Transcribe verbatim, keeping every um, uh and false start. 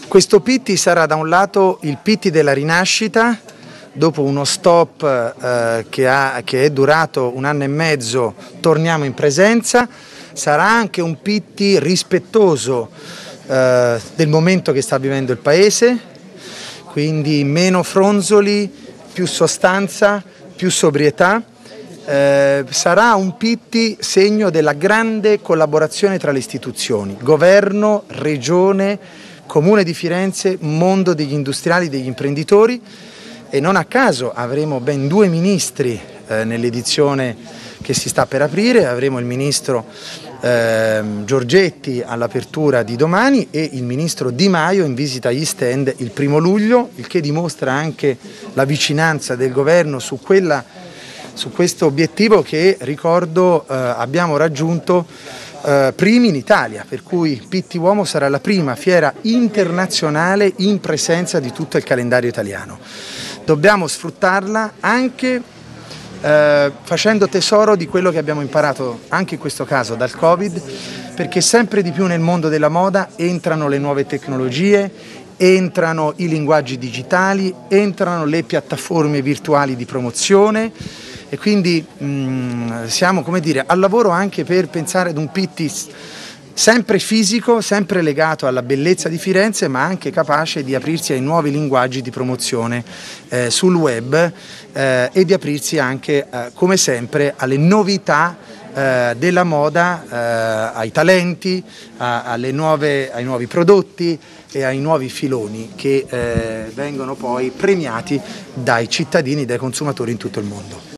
Questo Pitti sarà da un lato il Pitti della rinascita, dopo uno stop eh, che, ha, che è durato un anno e mezzo, torniamo in presenza, sarà anche un Pitti rispettoso eh, del momento che sta vivendo il Paese, quindi meno fronzoli, più sostanza, più sobrietà. Eh, sarà un Pitti segno della grande collaborazione tra le istituzioni, governo, regione, Comune di Firenze, mondo degli industriali, degli imprenditori, e non a caso avremo ben due ministri eh, nell'edizione che si sta per aprire. Avremo il ministro eh, Giorgetti all'apertura di domani e il ministro Di Maio in visita agli stand il primo luglio, il che dimostra anche la vicinanza del governo su, quella, su questo obiettivo che, ricordo, eh, abbiamo raggiunto Uh, primi in Italia, per cui Pitti Uomo sarà la prima fiera internazionale in presenza di tutto il calendario italiano. Dobbiamo sfruttarla anche uh, facendo tesoro di quello che abbiamo imparato anche in questo caso dal Covid, perché sempre di più nel mondo della moda entrano le nuove tecnologie, entrano i linguaggi digitali, entrano le piattaforme virtuali di promozione. E quindi mh, siamo, come dire, al lavoro anche per pensare ad un Pitti sempre fisico, sempre legato alla bellezza di Firenze, ma anche capace di aprirsi ai nuovi linguaggi di promozione eh, sul web eh, e di aprirsi anche, eh, come sempre, alle novità eh, della moda, eh, ai talenti, a, alle nuove, ai nuovi prodotti e ai nuovi filoni che eh, vengono poi premiati dai cittadini, dai consumatori in tutto il mondo.